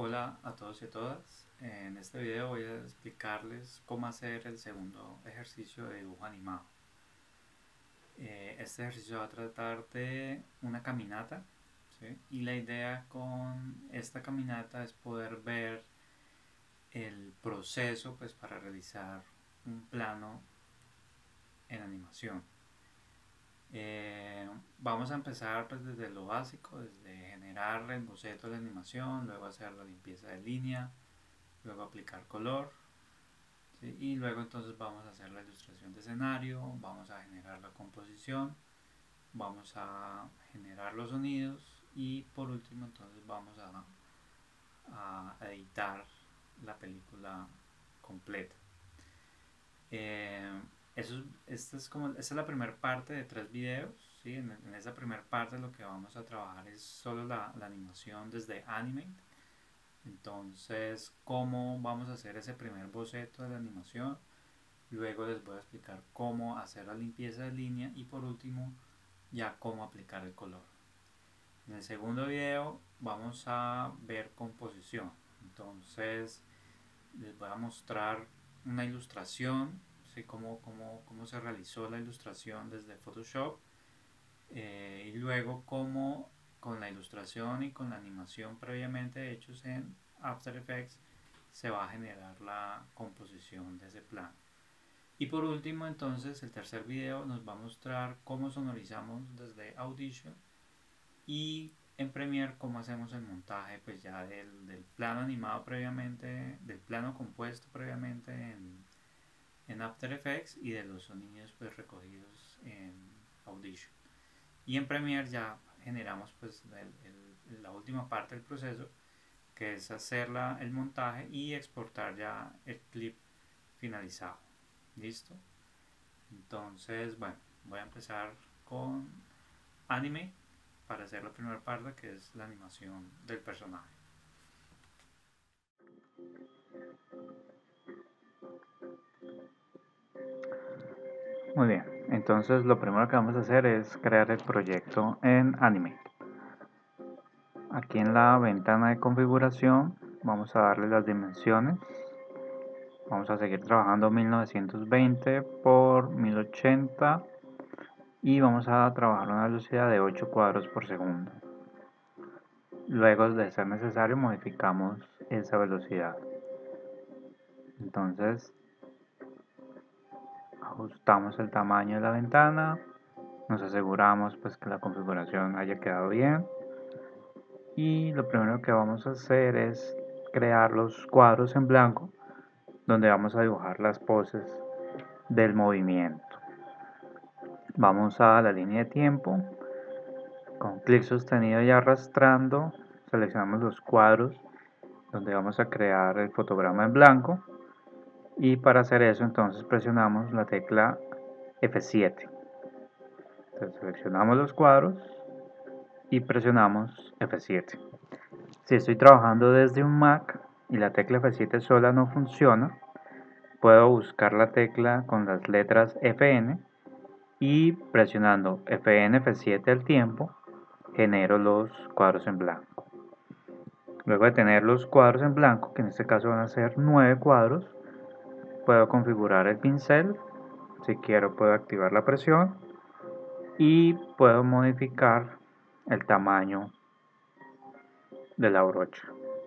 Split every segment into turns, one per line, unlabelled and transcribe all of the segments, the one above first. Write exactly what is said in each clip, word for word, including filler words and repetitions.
Hola a todos y a todas. En este video voy a explicarles cómo hacer el segundo ejercicio de dibujo animado. Eh, este ejercicio va a tratar de una caminata, ¿sí? Y la idea con esta caminata es poder ver el proceso pues, para realizar un plano en animación. Eh, vamos a empezar pues, desde lo básico, desde generar el boceto de la animación, luego hacer la limpieza de línea, luego aplicar color, ¿sí? Y luego entonces vamos a hacer la ilustración de escenario, vamos a generar la composición, vamos a generar los sonidos y por último entonces vamos a, a editar la película completa. Eh, eso, esta, es como, esta es la primera parte de tres videos, ¿sí? En, en esa primera parte lo que vamos a trabajar es solo la, la animación desde Animate. Entonces, ¿cómo vamos a hacer ese primer boceto de la animación? Luego les voy a explicar cómo hacer la limpieza de línea y por último, ya cómo aplicar el color. En el segundo video vamos a ver composición. Entonces, les voy a mostrar una ilustración, ¿sí? cómo, cómo, cómo se realizó la ilustración desde Photoshop. Eh, y luego cómo con la ilustración y con la animación previamente hechos en After Effects se va a generar la composición de ese plano. Y por último entonces el tercer video nos va a mostrar cómo sonorizamos desde Audition y en Premiere cómo hacemos el montaje pues ya del, del plano animado previamente, del plano compuesto previamente en, en After Effects y de los sonidos pues recogidos en Audition. Y en Premiere ya generamos pues el, el, la última parte del proceso, que es hacer la, el montaje y exportar ya el clip finalizado. ¿Listo? Entonces, bueno, voy a empezar con Anime para hacer la primera parte, que es la animación del personaje. Muy bien, entonces lo primero que vamos a hacer es crear el proyecto en Anime. Aquí en la ventana de configuración vamos a darle las dimensiones. Vamos a seguir trabajando mil novecientos veinte por mil ochenta y vamos a trabajar a una velocidad de ocho cuadros por segundo. Luego de ser necesario modificamos esa velocidad. Entonces ajustamos el tamaño de la ventana, nos aseguramos pues que la configuración haya quedado bien y lo primero que vamos a hacer es crear los cuadros en blanco donde vamos a dibujar las poses del movimiento. Vamos a la línea de tiempo, con clic sostenido y arrastrando seleccionamos los cuadros donde vamos a crear el fotograma en blanco y para hacer eso entonces presionamos la tecla F siete. Entonces seleccionamos los cuadros y presionamos F siete. Si estoy trabajando desde un Mac y la tecla F siete sola no funciona, puedo buscar la tecla con las letras F N y presionando F N F siete al tiempo genero los cuadros en blanco. Luego de tener los cuadros en blanco, que en este caso van a ser nueve cuadros, puedo configurar el pincel. Si quiero puedo activar la presión y puedo modificar el tamaño de la brocha.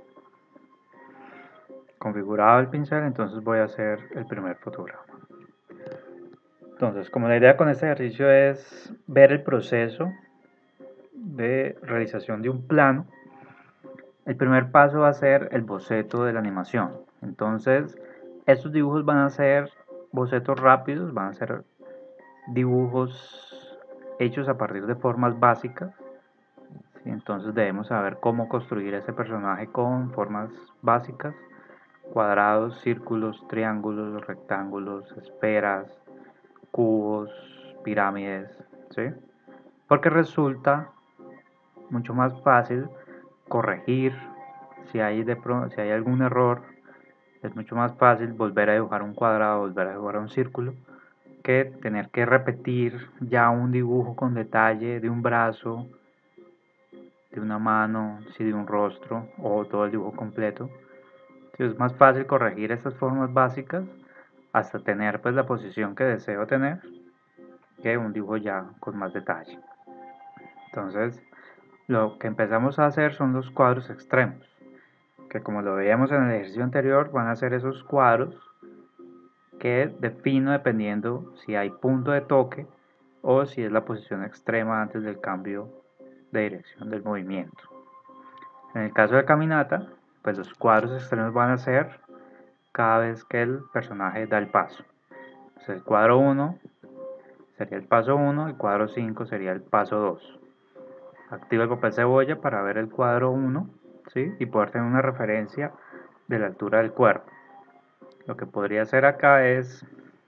Configurado el pincel, entonces voy a hacer el primer fotograma. Entonces, como la idea con este ejercicio es ver el proceso de realización de un plano, el primer paso va a ser el boceto de la animación. Entonces, estos dibujos van a ser bocetos rápidos, van a ser dibujos hechos a partir de formas básicas. ¿Sí? Entonces debemos saber cómo construir ese personaje con formas básicas: cuadrados, círculos, triángulos, rectángulos, esferas, cubos, pirámides, ¿sí? Porque resulta mucho más fácil corregir si hay, de pro, si hay algún error. Es mucho más fácil volver a dibujar un cuadrado, volver a dibujar un círculo, que tener que repetir ya un dibujo con detalle de un brazo de una mano, si de un rostro o todo el dibujo completo. Entonces es más fácil corregir estas formas básicas hasta tener pues la posición que deseo tener que un dibujo ya con más detalle. Entonces lo que empezamos a hacer son los cuadros extremos, que como lo veíamos en el ejercicio anterior van a ser esos cuadros que defino dependiendo si hay punto de toque o si es la posición extrema antes del cambio de dirección del movimiento. En el caso de caminata, pues los cuadros extremos van a ser cada vez que el personaje da el paso. Entonces el cuadro uno sería el paso uno, el cuadro cinco sería el paso dos. Activo el papel cebolla para ver el cuadro uno, ¿sí? Y poder tener una referencia de la altura del cuerpo. Lo que podría hacer acá es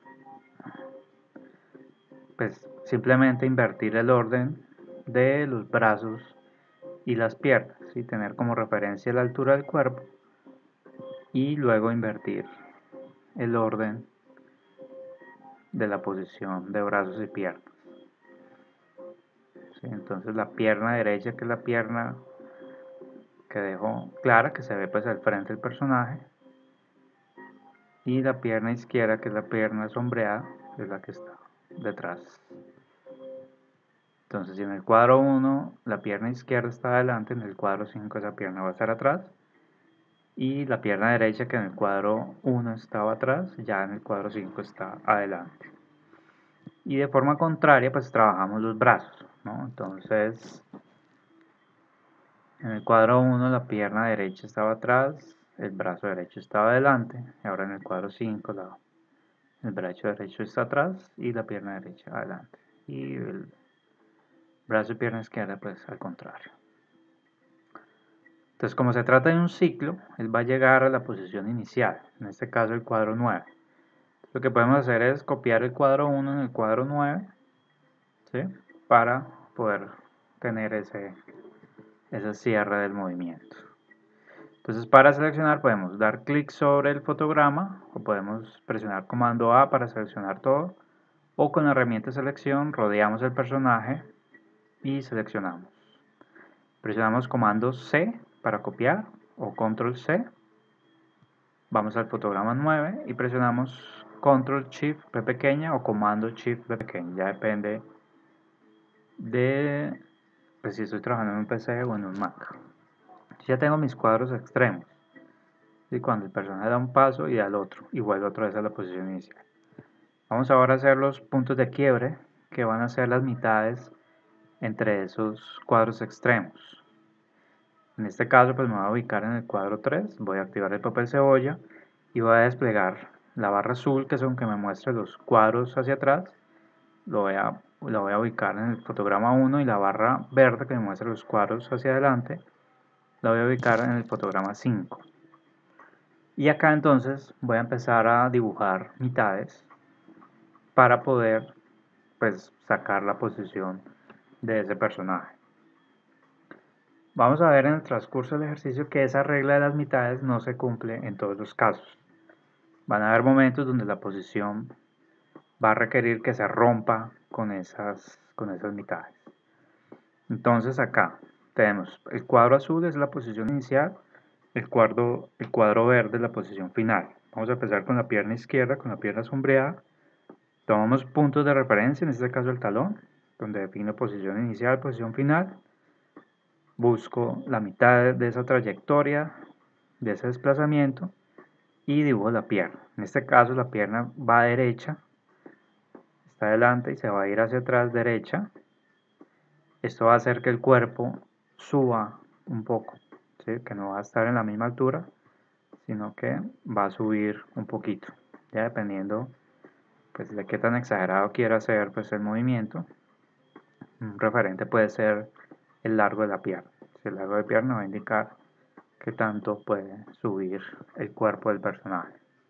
pues simplemente invertir el orden de los brazos y las piernas, ¿sí? Tener como referencia la altura del cuerpo y luego invertir el orden de la posición de brazos y piernas. ¿Sí? Entonces la pierna derecha, que es la pierna que dejo clara, que se ve pues al frente del personaje, y la pierna izquierda, que es la pierna sombreada, es la que está detrás. Entonces si en el cuadro uno la pierna izquierda está adelante, en el cuadro cinco esa pierna va a estar atrás, y la pierna derecha, que en el cuadro uno estaba atrás, ya en el cuadro cinco está adelante. Y de forma contraria pues trabajamos los brazos, ¿no? Entonces en el cuadro uno la pierna derecha estaba atrás, el brazo derecho estaba adelante, y ahora en el cuadro cinco la, el brazo derecho está atrás y la pierna derecha adelante, y el brazo y pierna izquierda pues al contrario. Entonces como se trata de un ciclo, él va a llegar a la posición inicial, en este caso el cuadro nueve. Lo que podemos hacer es copiar el cuadro uno en el cuadro nueve, ¿sí? Para poder tener ese, ese cierre del movimiento. Entonces para seleccionar podemos dar clic sobre el fotograma o podemos presionar comando A para seleccionar todo, o con la herramienta de selección rodeamos el personaje y seleccionamos. Presionamos comando C para copiar o control C. Vamos al fotograma nueve y presionamos control shift P pequeña o comando shift P pequeña, ya depende de pues, si estoy trabajando en un P C o en un Mac. Ya tengo mis cuadros extremos, y cuando el personaje da un paso y da el otro y vuelve otra vez a la posición inicial. Vamos ahora a hacer los puntos de quiebre, que van a ser las mitades entre esos cuadros extremos. En este caso pues me voy a ubicar en el cuadro tres, voy a activar el papel cebolla y voy a desplegar la barra azul, que es aunque me muestre los cuadros hacia atrás. Lo voy a, lo voy a ubicar en el fotograma uno, y la barra verde que me muestra los cuadros hacia adelante la voy a ubicar en el fotograma cinco. Y acá entonces voy a empezar a dibujar mitades para poder pues sacar la posición de ese personaje. Vamos a ver en el transcurso del ejercicio que esa regla de las mitades no se cumple en todos los casos. Van a haber momentos donde la posición va a requerir que se rompa con esas, con esas mitades. Entonces acá tenemos el cuadro azul es la posición inicial, el cuadro, el cuadro verde es la posición final. Vamos a empezar con la pierna izquierda, con la pierna sombreada. Tomamos puntos de referencia, en este caso el talón, donde defino posición inicial, posición final. Busco la mitad de esa trayectoria, de ese desplazamiento, y dibujo la pierna. En este caso la pierna va a derecha, está adelante y se va a ir hacia atrás derecha. Esto va a hacer que el cuerpo suba un poco, ¿sí? Que no va a estar en la misma altura, sino que va a subir un poquito, ya dependiendo pues, de qué tan exagerado quiera hacer pues, el movimiento. Un referente puede ser el largo de la pierna. Si el largo de pierna va a indicar qué tanto puede subir el cuerpo del personaje.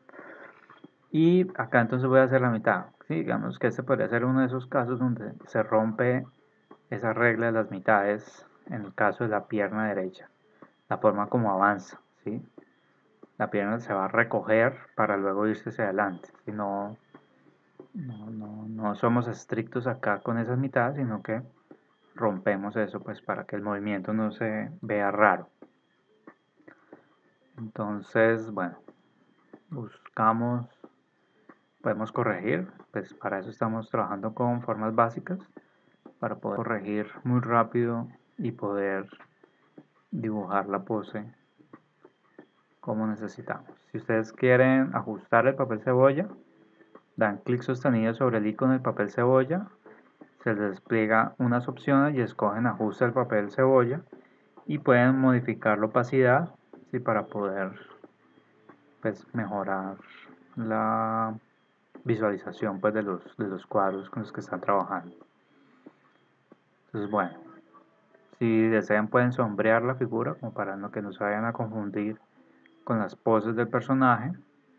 Y acá entonces voy a hacer la mitad. ¿Sí? Digamos que este podría ser uno de esos casos donde se rompe esa regla de las mitades en el caso de la pierna derecha. La forma como avanza, ¿sí? La pierna se va a recoger para luego irse hacia adelante. Si no, no, no, no somos estrictos acá con esas mitades, sino que rompemos eso pues para que el movimiento no se vea raro. Entonces, bueno, buscamos, podemos corregir, pues para eso estamos trabajando con formas básicas, para poder corregir muy rápido y poder dibujar la pose como necesitamos. Si ustedes quieren ajustar el papel cebolla, dan clic sostenido sobre el icono del papel cebolla, se les despliega unas opciones y escogen ajuste al papel cebolla y pueden modificar la opacidad, ¿sí? Para poder pues, mejorar la visualización pues, de, los, de los cuadros con los que están trabajando. Entonces, bueno, si desean pueden sombrear la figura como para no que no se vayan a confundir con las poses del personaje.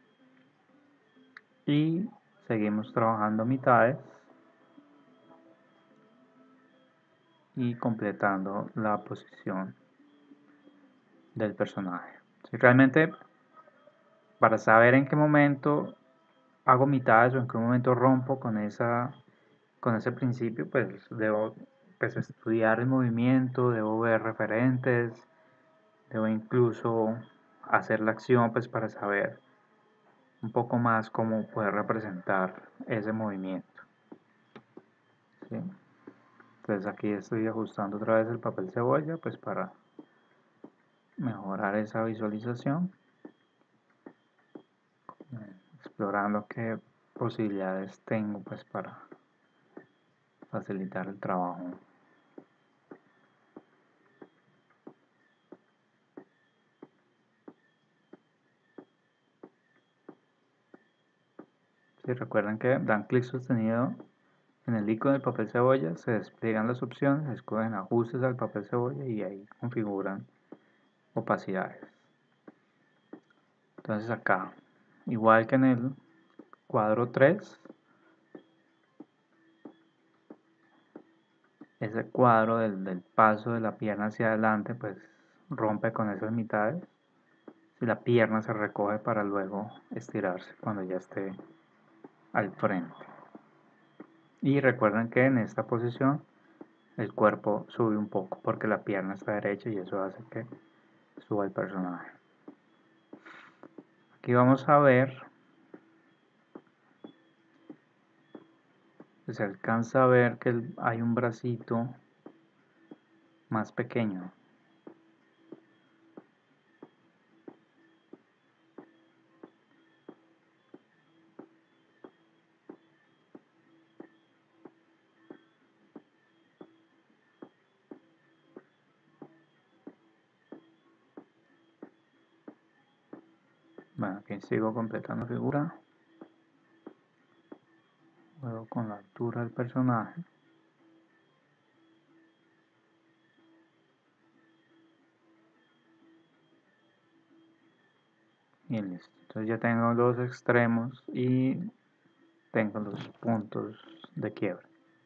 Y seguimos trabajando mitades y completando la posición del personaje. Si realmente para saber en qué momento hago mitades o en qué momento rompo con esa con ese principio, pues debo pues, estudiar el movimiento, debo ver referentes, debo incluso hacer la acción pues para saber un poco más cómo poder representar ese movimiento, ¿sí? Entonces aquí estoy ajustando otra vez el papel cebolla pues para mejorar esa visualización, explorando qué posibilidades tengo pues para facilitar el trabajo. Si recuerdan que dan clic sostenido en el icono del papel cebolla, se despliegan las opciones, escogen ajustes al papel cebolla y ahí configuran opacidades. Entonces acá, igual que en el cuadro tres, ese cuadro del, del paso de la pierna hacia adelante pues rompe con esas mitades y la pierna se recoge para luego estirarse cuando ya esté al frente. Y recuerden que en esta posición el cuerpo sube un poco porque la pierna está derecha y eso hace que suba el personaje. Aquí vamos a ver, se alcanza a ver que hay un bracito más pequeño. Bueno, aquí sigo completando la figura. Luego con la altura del personaje. Y listo. Entonces ya tengo los extremos y tengo los puntos de quiebre.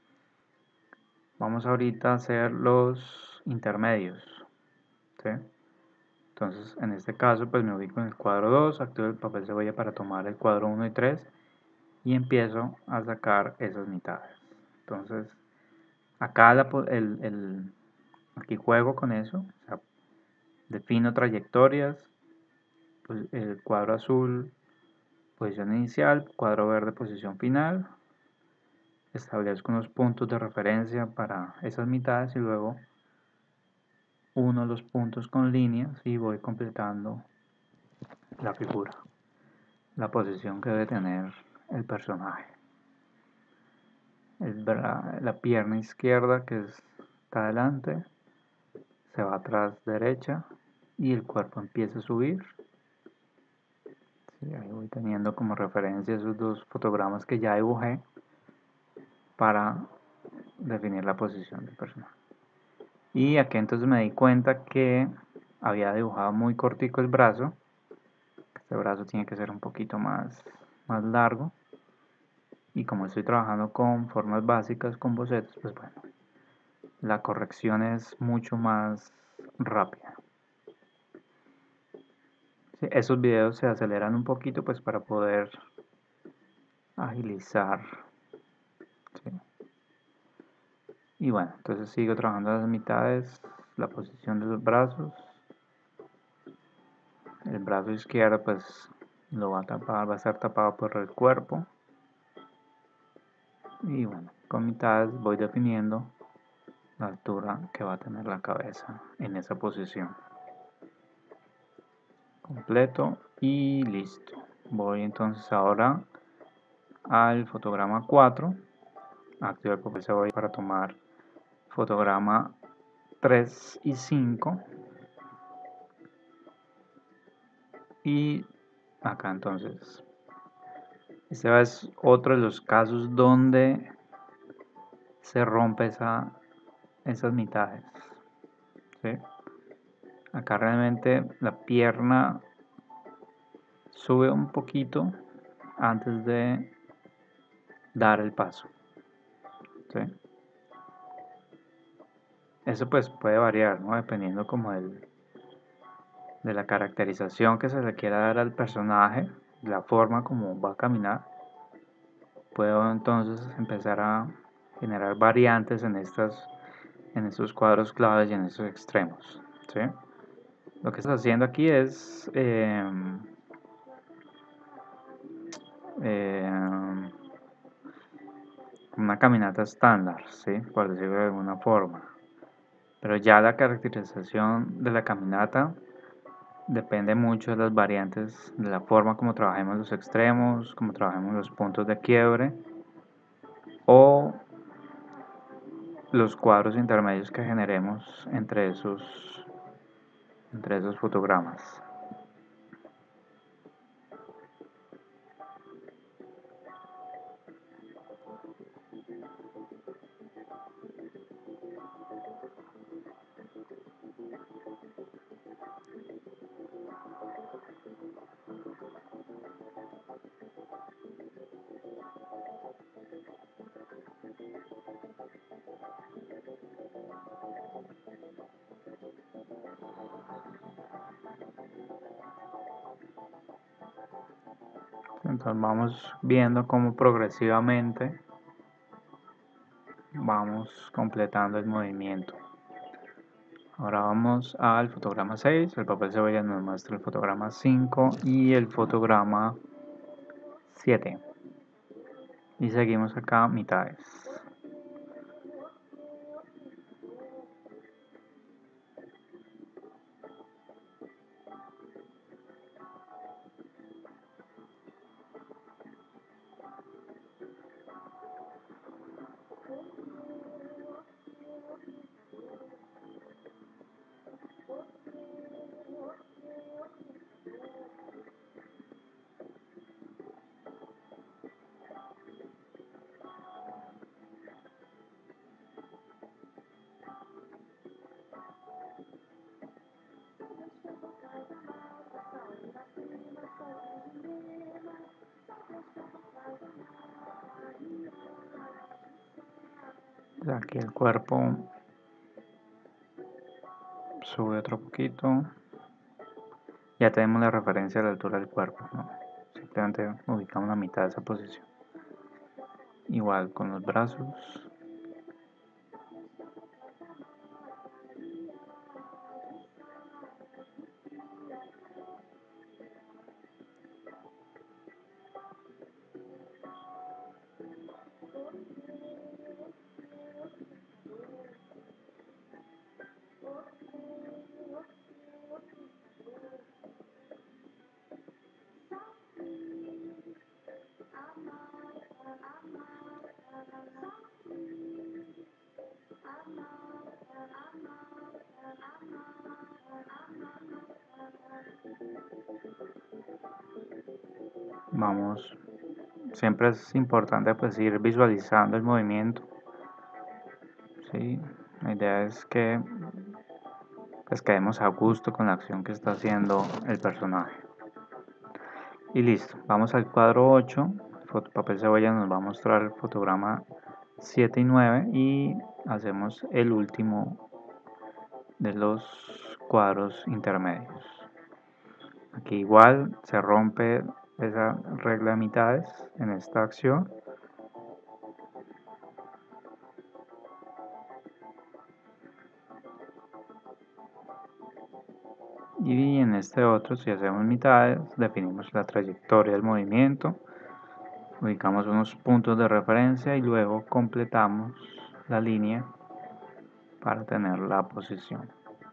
Vamos ahorita a hacer los intermedios, ¿sí? Entonces en este caso pues me ubico en el cuadro dos, activo el papel cebolla para tomar el cuadro uno y tres y empiezo a sacar esas mitades. Entonces acá la, el, el, aquí juego con eso, o sea, defino trayectorias, pues el cuadro azul posición inicial, cuadro verde posición final, establezco unos puntos de referencia para esas mitades y luego uno los puntos con líneas y voy completando la figura, la posición que debe tener el personaje. El la pierna izquierda que está adelante se va atrás derecha y el cuerpo empieza a subir. Sí, ahí voy teniendo como referencia esos dos fotogramas que ya dibujé para definir la posición del personaje. Y aquí entonces me di cuenta que había dibujado muy cortico el brazo. Este brazo tiene que ser un poquito más, más largo. Y como estoy trabajando con formas básicas, con bocetos, pues bueno, la corrección es mucho más rápida. Sí, esos videos se aceleran un poquito pues para poder agilizar. ¿Sí? Y bueno, entonces sigo trabajando las mitades, la posición de los brazos. El brazo izquierdo pues lo va a tapar, va a estar tapado por el cuerpo. Y bueno, con mitades voy definiendo la altura que va a tener la cabeza en esa posición. Completo y listo. Voy entonces ahora al fotograma cuatro. Activo el papel cebolla para tomar fotograma tres y cinco. Y acá entonces, este es otro de los casos donde se rompe esa, esas mitades, ¿sí? Acá realmente la pierna sube un poquito antes de dar el paso, ¿sí? Eso pues puede variar, ¿no? Dependiendo como el, de la caracterización que se le quiera dar al personaje, la forma como va a caminar. Puedo entonces empezar a generar variantes en estas, en estos cuadros claves y en estos extremos, ¿sí? Lo que estás haciendo aquí es eh, eh, una caminata estándar, ¿sí? Por decirlo de alguna forma. Pero ya la caracterización de la caminata depende mucho de las variantes, de la forma como trabajemos los extremos, como trabajemos los puntos de quiebre o los cuadros intermedios que generemos entre esos, entre esos fotogramas. Entonces vamos viendo cómo progresivamente vamos completando el movimiento. Ahora vamos al fotograma seis, el papel cebolla nos muestra el fotograma cinco y el fotograma siete. Y seguimos acá mitades. Aquí el cuerpo sube otro poquito. Ya tenemos la referencia de la altura del cuerpo, ¿no? Simplemente ubicamos la mitad de esa posición. Igual con los brazos. Vamos, siempre es importante pues ir visualizando el movimiento, ¿sí? La idea es que pues quedemos a gusto con la acción que está haciendo el personaje. Y listo, vamos al cuadro ocho, el papel cebolla nos va a mostrar el fotograma siete y nueve y hacemos el último de los cuadros intermedios. Aquí igual se rompe esa regla de mitades en esta acción. Y en este otro, si hacemos mitades, definimos la trayectoria del movimiento, ubicamos unos puntos de referencia y luego completamos la línea para tener la posición.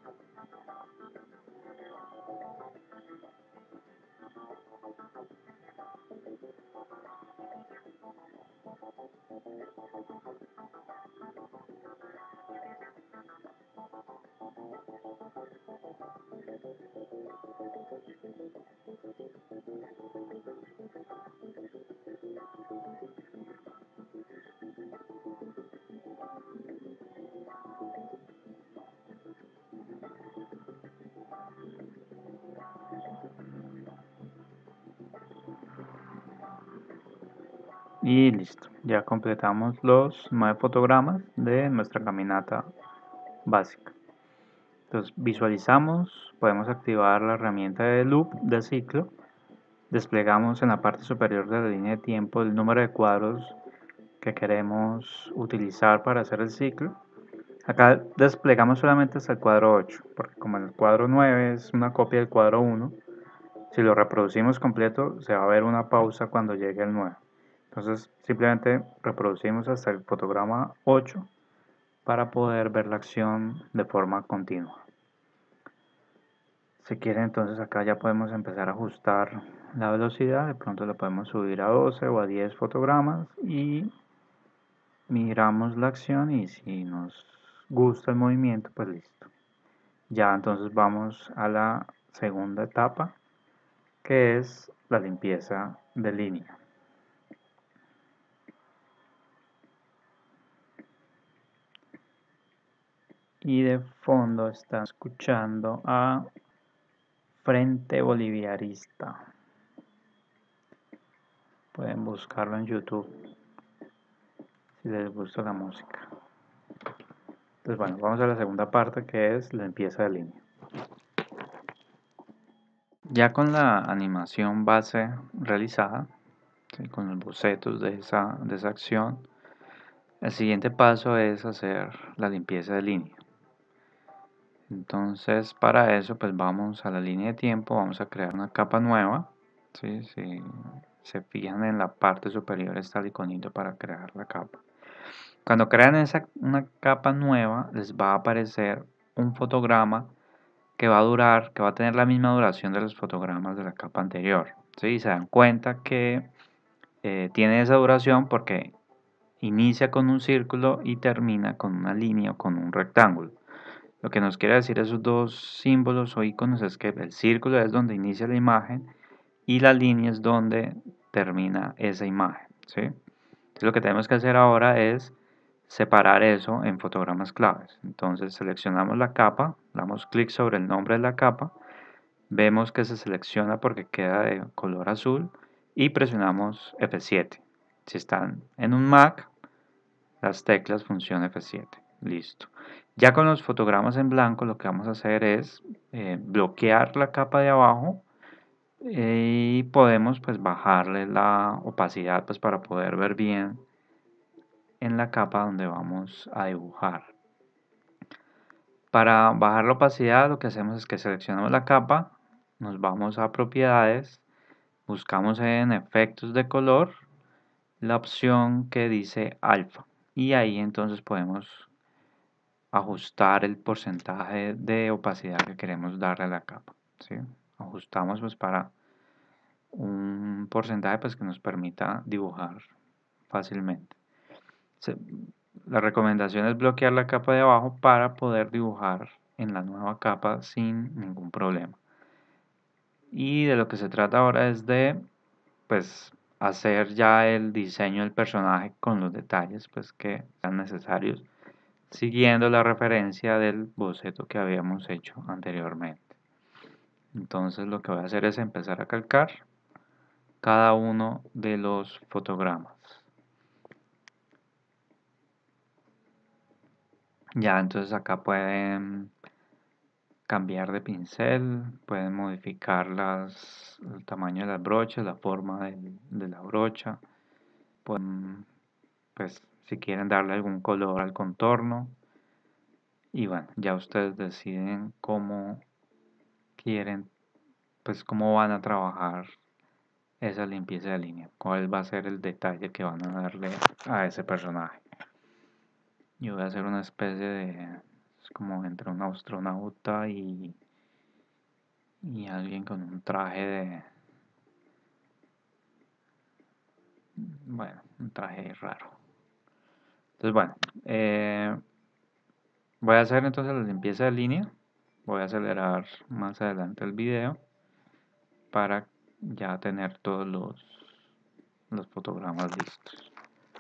Y listo, ya completamos los nueve fotogramas de nuestra caminata básica. Entonces visualizamos, podemos activar la herramienta de loop de ciclo, desplegamos en la parte superior de la línea de tiempo el número de cuadros que queremos utilizar para hacer el ciclo. Acá desplegamos solamente hasta el cuadro ocho, porque como el cuadro nueve es una copia del cuadro uno, si lo reproducimos completo se va a ver una pausa cuando llegue el nueve. Entonces simplemente reproducimos hasta el fotograma ocho para poder ver la acción de forma continua. Si quieren, entonces acá ya podemos empezar a ajustar la velocidad, de pronto la podemos subir a doce o a diez fotogramas y miramos la acción y si nos gusta el movimiento, pues listo. Ya entonces vamos a la segunda etapa, que es la limpieza de línea. Y de fondo están escuchando a Frente Boliviarista. Pueden buscarlo en YouTube si les gusta la música. Entonces bueno, vamos a la segunda parte, que es la limpieza de línea. Ya con la animación base realizada, ¿sí?, con los bocetos de esa, de esa acción, el siguiente paso es hacer la limpieza de línea. Entonces para eso pues vamos a la línea de tiempo, vamos a crear una capa nueva, ¿sí? Si se fijan en la parte superior está el iconito para crear la capa. Cuando crean esa, una capa nueva, les va a aparecer un fotograma que va a durar, que va a tener la misma duración de los fotogramas de la capa anterior, ¿sí? Y se dan cuenta que eh, tiene esa duración porque inicia con un círculo y termina con una línea o con un rectángulo. Lo que nos quiere decir esos dos símbolos o iconos es que el círculo es donde inicia la imagen y la línea es donde termina esa imagen, ¿sí? Entonces lo que tenemos que hacer ahora es separar eso en fotogramas claves. Entonces seleccionamos la capa, damos clic sobre el nombre de la capa, vemos que se selecciona porque queda de color azul y presionamos F siete. Si están en un Mac, las teclas función F siete. Listo. Ya con los fotogramas en blanco lo que vamos a hacer es eh, bloquear la capa de abajo eh, y podemos pues bajarle la opacidad pues para poder ver bien en la capa donde vamos a dibujar. Para bajar la opacidad lo que hacemos es que seleccionamos la capa, nos vamos a propiedades, buscamos en efectos de color la opción que dice alfa y ahí entonces podemos ajustar el porcentaje de opacidad que queremos darle a la capa, ¿sí? Ajustamos pues para un porcentaje pues que nos permita dibujar fácilmente. La recomendación es bloquear la capa de abajo para poder dibujar en la nueva capa sin ningún problema. Y de lo que se trata ahora es de pues hacer ya el diseño del personaje con los detalles pues que sean necesarios, siguiendo la referencia del boceto que habíamos hecho anteriormente. Entonces lo que voy a hacer es empezar a calcar cada uno de los fotogramas. Ya, entonces acá pueden cambiar de pincel, pueden modificar las, el tamaño de las brochas, la forma de, de la brocha, pueden, pues si quieren darle algún color al contorno y bueno, ya ustedes deciden cómo quieren, pues cómo van a trabajar esa limpieza de línea, cuál va a ser el detalle que van a darle a ese personaje. Yo voy a hacer una especie de, es como entre un astronauta y, y alguien con un traje de, bueno, un traje raro. Entonces, bueno, eh, voy a hacer entonces la limpieza de línea. Voy a acelerar más adelante el video para ya tener todos los, los fotogramas listos.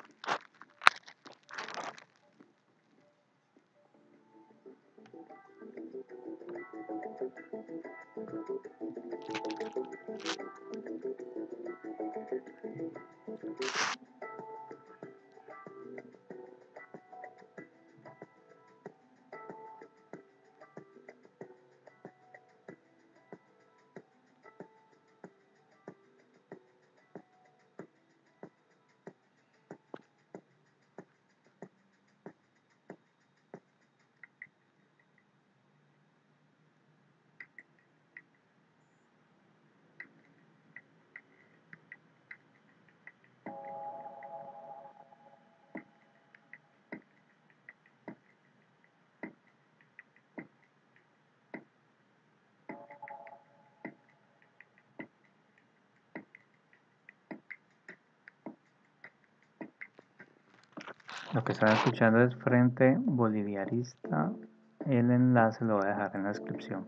Lo que están escuchando es Frente Boliviarista. El enlace lo voy a dejar en la descripción.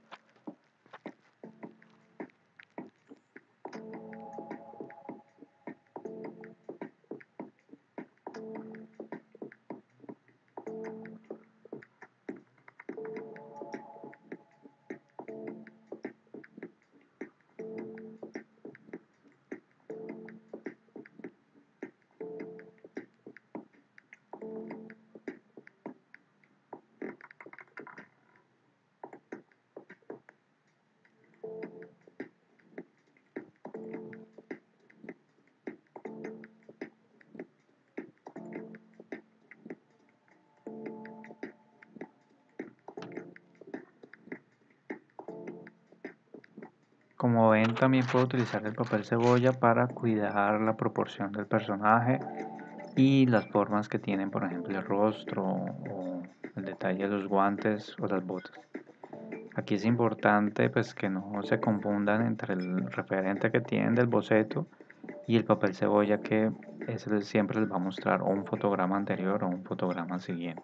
Como ven, también puedo utilizar el papel cebolla para cuidar la proporción del personaje y las formas que tienen, por ejemplo, el rostro o el detalle de los guantes o las botas. Aquí es importante pues que no se confundan entre el referente que tienen del boceto y el papel cebolla, que ese siempre les va a mostrar o un fotograma anterior o un fotograma siguiente.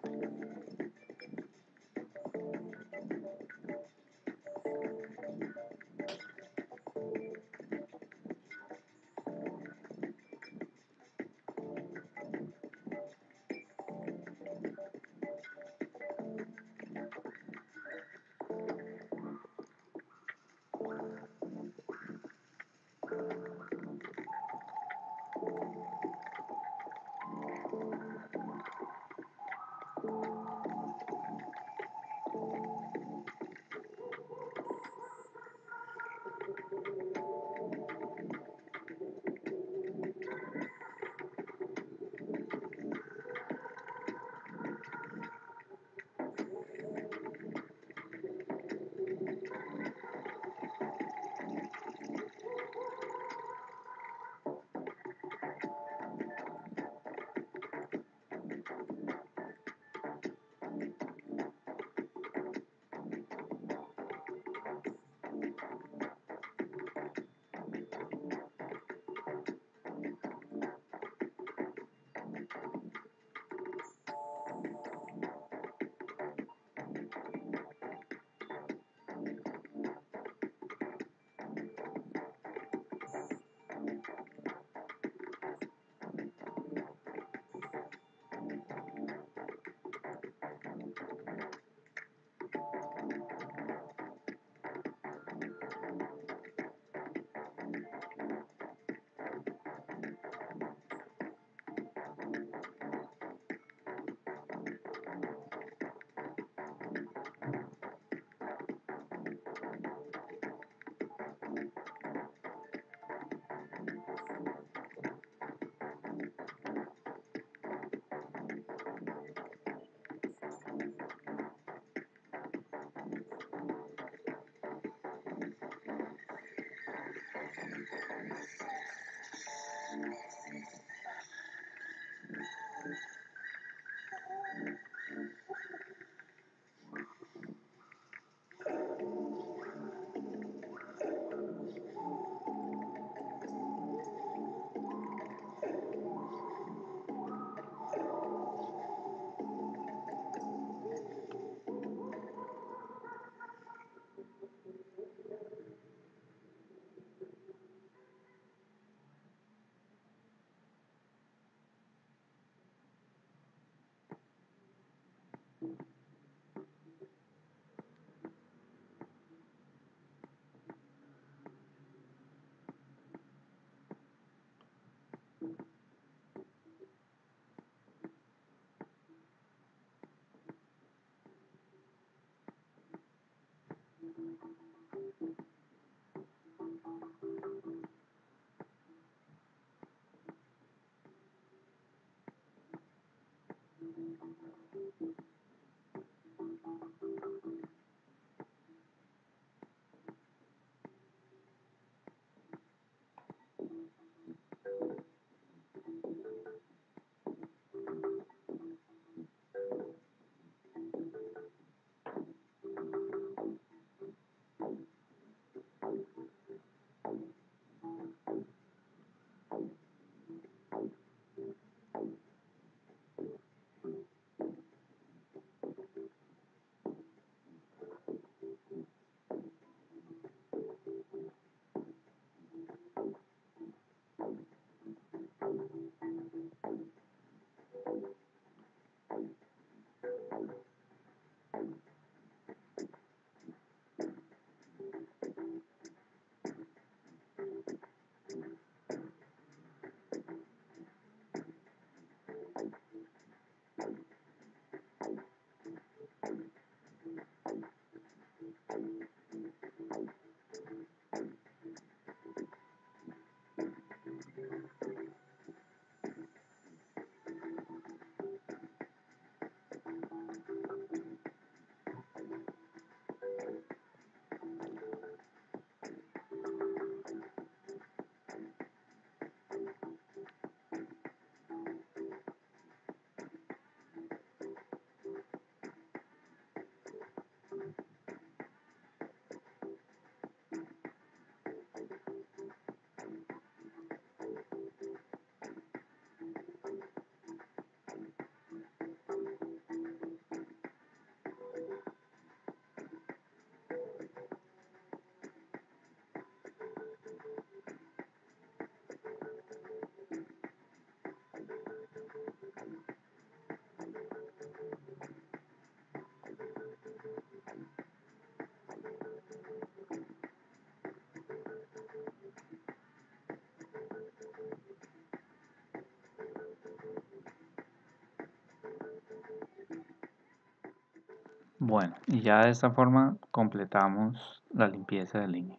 Bueno, y ya de esta forma completamos la limpieza de línea.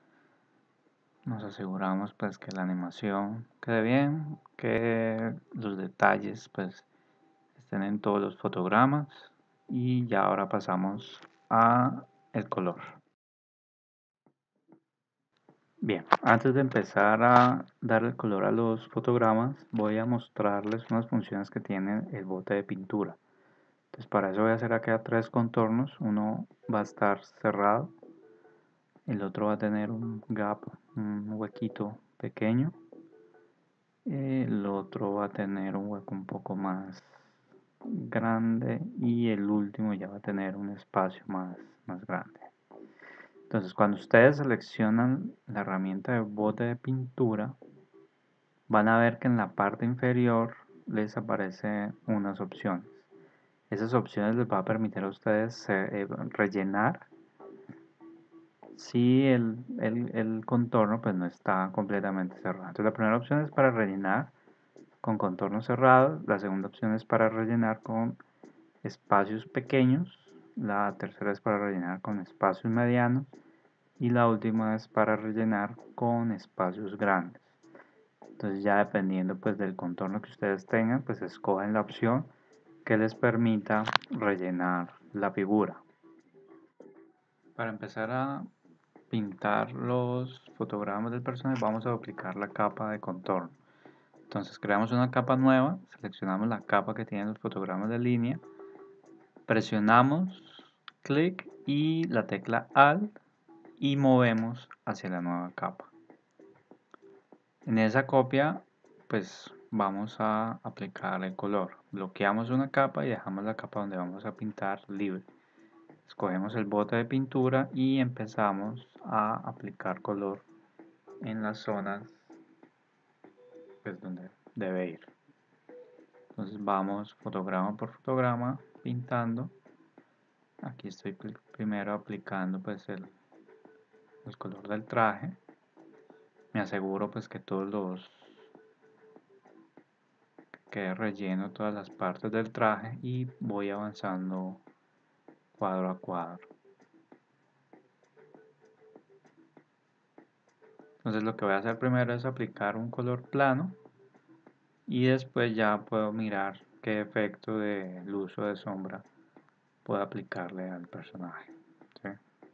Nos aseguramos pues que la animación quede bien, que los detalles pues estén en todos los fotogramas, y ya ahora pasamos a el color. Bien, antes de empezar a darle color a los fotogramas, voy a mostrarles unas funciones que tiene el bote de pintura. Entonces para eso voy a hacer acá tres contornos. Uno va a estar cerrado, el otro va a tener un gap, un huequito pequeño, el otro va a tener un hueco un poco más grande, y el último ya va a tener un espacio más, más grande. Entonces cuando ustedes seleccionan la herramienta de bote de pintura, van a ver que en la parte inferior les aparecen unas opciones. Esas opciones les va a permitir a ustedes eh, rellenar si el, el, el contorno pues no está completamente cerrado. Entonces la primera opción es para rellenar con contorno cerrado, la segunda opción es para rellenar con espacios pequeños, la tercera es para rellenar con espacios medianos, y la última es para rellenar con espacios grandes. Entonces ya dependiendo pues del contorno que ustedes tengan, pues escogen la opción que les permita rellenar la figura. Para empezar a pintar los fotogramas del personaje, vamos a aplicar la capa de contorno. Entonces creamos una capa nueva, seleccionamos la capa que tienen los fotogramas de línea, presionamos clic y la tecla Alt y movemos hacia la nueva capa. En esa copia pues vamos a aplicar el color. Bloqueamos una capa y dejamos la capa donde vamos a pintar libre. Escogemos el bote de pintura y empezamos a aplicar color en las zonas pues donde debe ir. Entonces vamos fotograma por fotograma pintando aquí estoy primero aplicando pues el, el color del traje. Me aseguro pues que todos los que quede relleno todas las partes del traje y voy avanzando cuadro a cuadro. Entonces lo que voy a hacer primero es aplicar un color plano y después ya puedo mirar qué efecto de luz o de sombra puedo aplicarle al personaje. ¿Sí?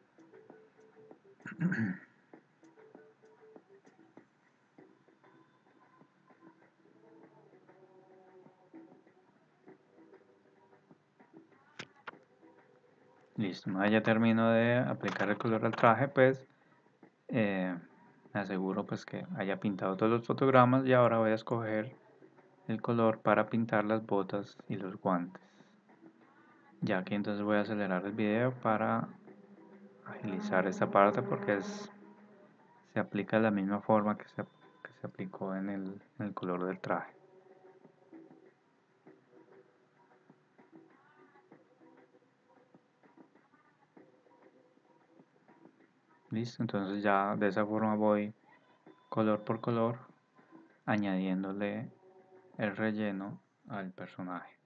Listo, una vez ya termino de aplicar el color al traje, pues eh, me aseguro pues que haya pintado todos los fotogramas y ahora voy a escoger el color para pintar las botas y los guantes. Ya que entonces voy a acelerar el video para agilizar esta parte porque es, se aplica de la misma forma que se, que se aplicó en el, en el color del traje. Listo, entonces ya de esa forma voy color por color añadiéndole el relleno al personaje.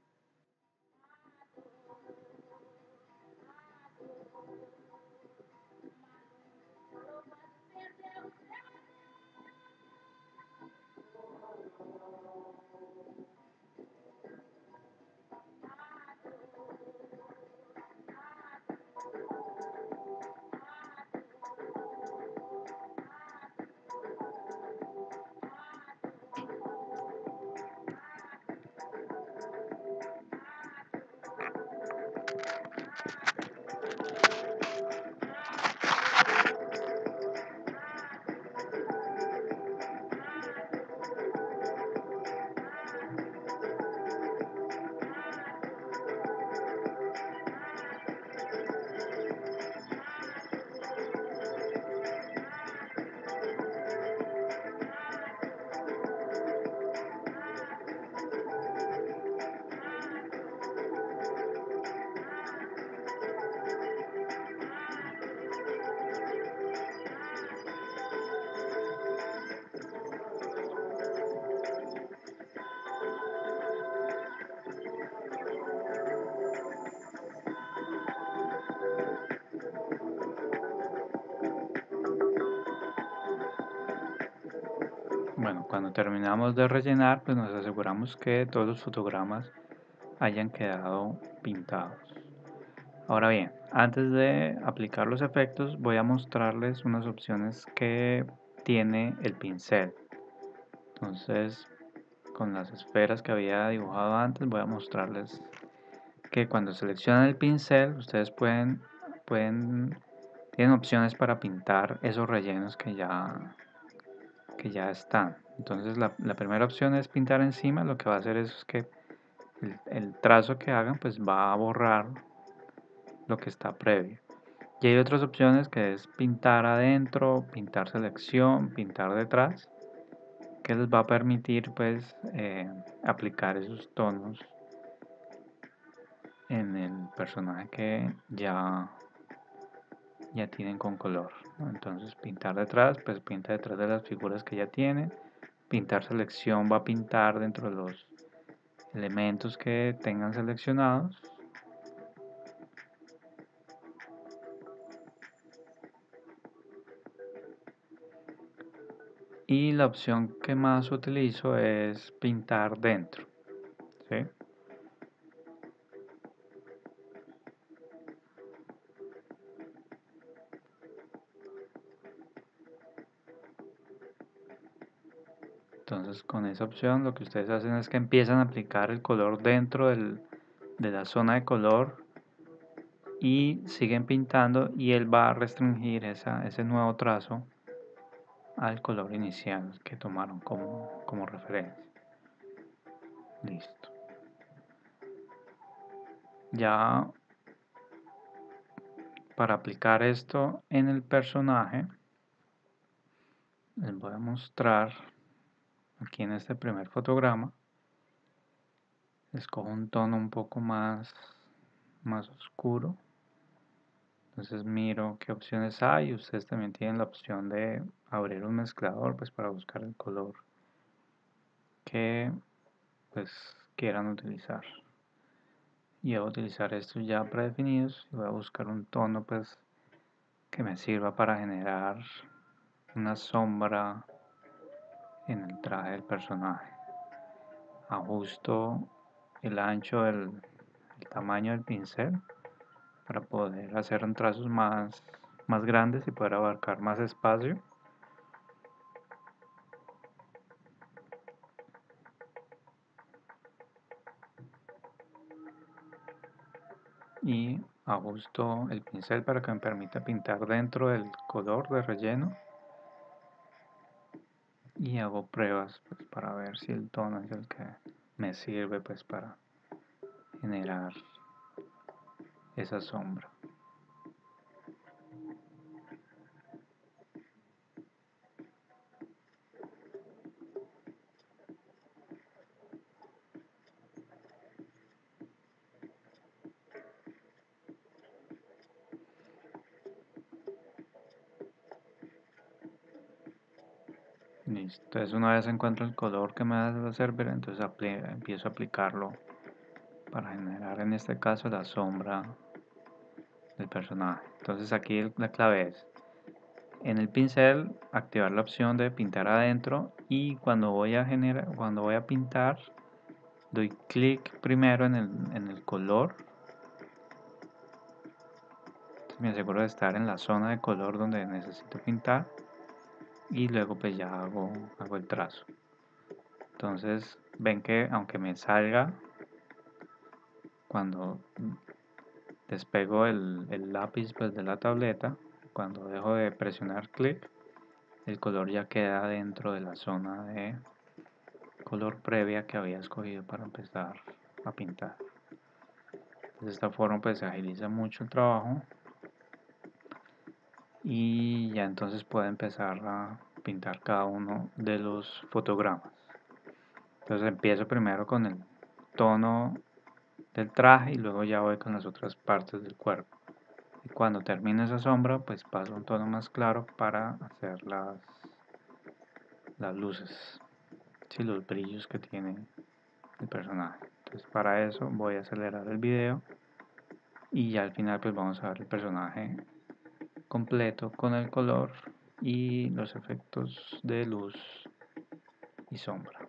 Bueno, cuando terminamos de rellenar, pues nos aseguramos que todos los fotogramas hayan quedado pintados. Ahora bien, antes de aplicar los efectos, voy a mostrarles unas opciones que tiene el pincel. Entonces, con las esferas que había dibujado antes, voy a mostrarles que cuando seleccionan el pincel, ustedes pueden, pueden tienen opciones para pintar esos rellenos que ya que ya están. Entonces la, la primera opción es pintar encima. Lo que va a hacer es que el, el trazo que hagan pues va a borrar lo que está previo. Y hay otras opciones que es pintar adentro, pintar selección, pintar detrás, que les va a permitir pues eh, aplicar esos tonos en el personaje que ya ya tienen con color, ¿no? Entonces pintar detrás, pues pinta detrás de las figuras que ya tienen. Pintar selección va a pintar dentro de los elementos que tengan seleccionados. Y la opción que más utilizo es pintar dentro, ¿sí? Entonces con esa opción lo que ustedes hacen es que empiezan a aplicar el color dentro del, de la zona de color y siguen pintando y él va a restringir esa, ese nuevo trazo al color inicial que tomaron como, como referencia. Listo. Ya para aplicar esto en el personaje, les voy a mostrar aquí en este primer fotograma. Escojo un tono un poco más, más oscuro. Entonces miro qué opciones hay. Ustedes también tienen la opción de abrir un mezclador pues para buscar el color que pues quieran utilizar. Y voy a utilizar estos ya predefinidos y voy a buscar un tono pues que me sirva para generar una sombra en el traje del personaje. Ajusto el ancho del el tamaño del pincel para poder hacer un trazos más, más grandes y poder abarcar más espacio. Y ajusto el pincel para que me permita pintar dentro del color de relleno. Y hago pruebas pues, para ver si el tono es el que me sirve pues para generar esa sombra. Listo. Entonces una vez encuentro el color que me va a servir, entonces empiezo a aplicarlo para generar en este caso la sombra del personaje. Entonces aquí la clave es en el pincel activar la opción de pintar adentro y cuando voy a generar, cuando voy a pintar doy clic primero en el, en el color. Entonces me aseguro de estar en la zona de color donde necesito pintar y luego pues ya hago, hago el trazo. Entonces ven que aunque me salga cuando despego el, el lápiz pues, de la tableta, cuando dejo de presionar clic, el color ya queda dentro de la zona de color previa que había escogido para empezar a pintar. De esta forma pues se agiliza mucho el trabajo y ya entonces puedo empezar a pintar cada uno de los fotogramas. Entonces empiezo primero con el tono del traje y luego ya voy con las otras partes del cuerpo. Y cuando termine esa sombra, pues paso a un tono más claro para hacer las, las luces, sí, los brillos que tiene el personaje. Entonces para eso voy a acelerar el video y ya al final pues vamos a ver el personaje completo con el color y los efectos de luz y sombra.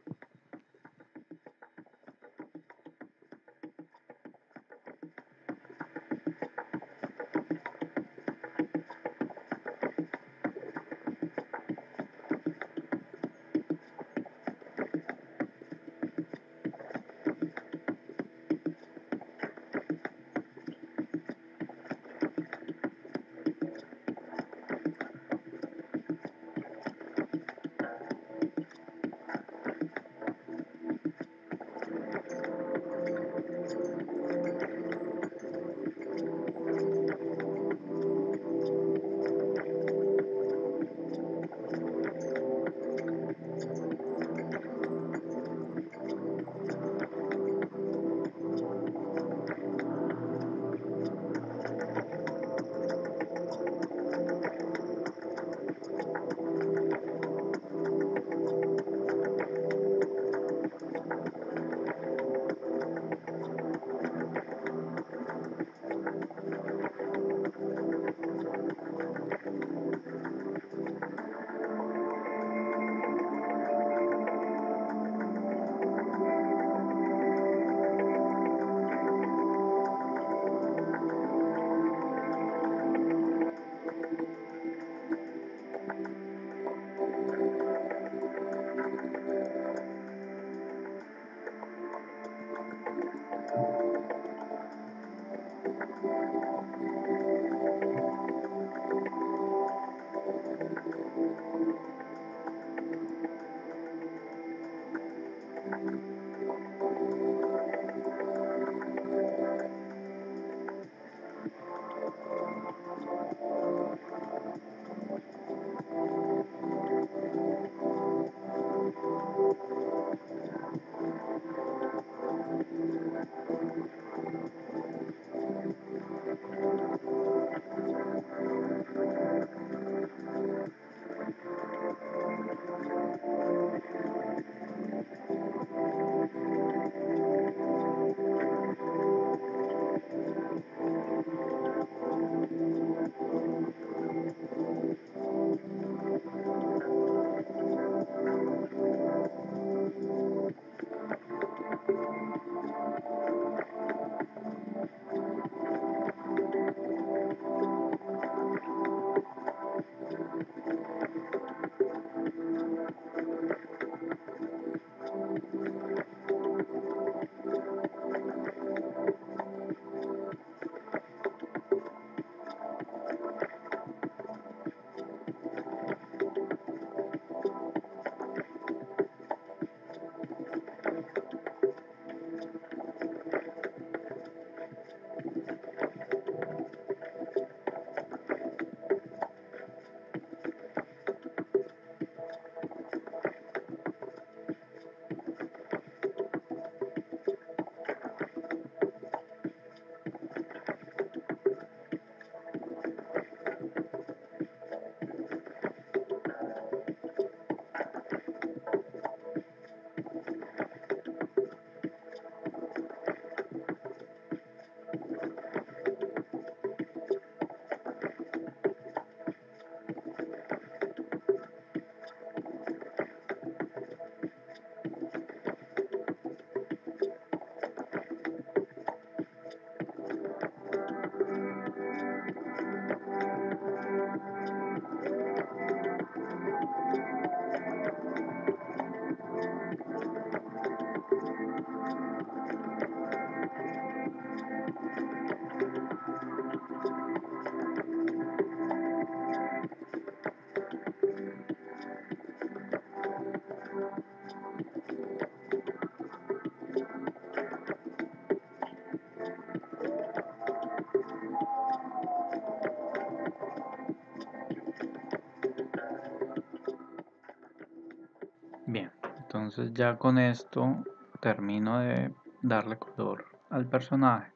entonces ya con esto termino de darle color al personaje.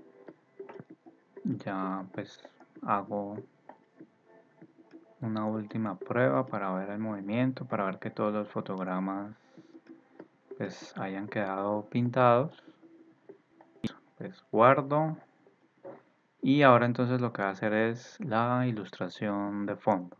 Ya pues hago una última prueba para ver el movimiento, para ver que todos los fotogramas pues hayan quedado pintados. Pues guardo y ahora entonces lo que voy a hacer es la ilustración de fondo.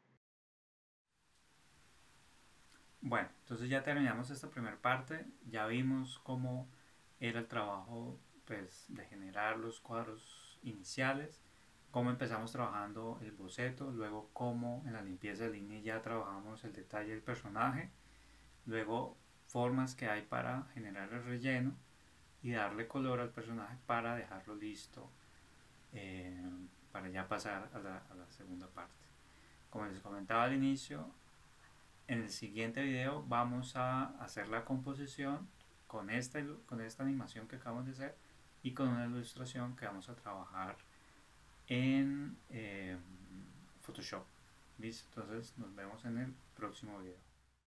Bueno, entonces ya terminamos esta primera parte, ya vimos cómo era el trabajo pues, de generar los cuadros iniciales, cómo empezamos trabajando el boceto, luego cómo en la limpieza de línea ya trabajamos el detalle del personaje, luego formas que hay para generar el relleno y darle color al personaje para dejarlo listo eh, para ya pasar a la, a la segunda parte. Como les comentaba al inicio, en el siguiente video vamos a hacer la composición con esta, con esta animación que acabamos de hacer y con una ilustración que vamos a trabajar en eh, Photoshop. ¿Listo? Entonces nos vemos en el próximo video.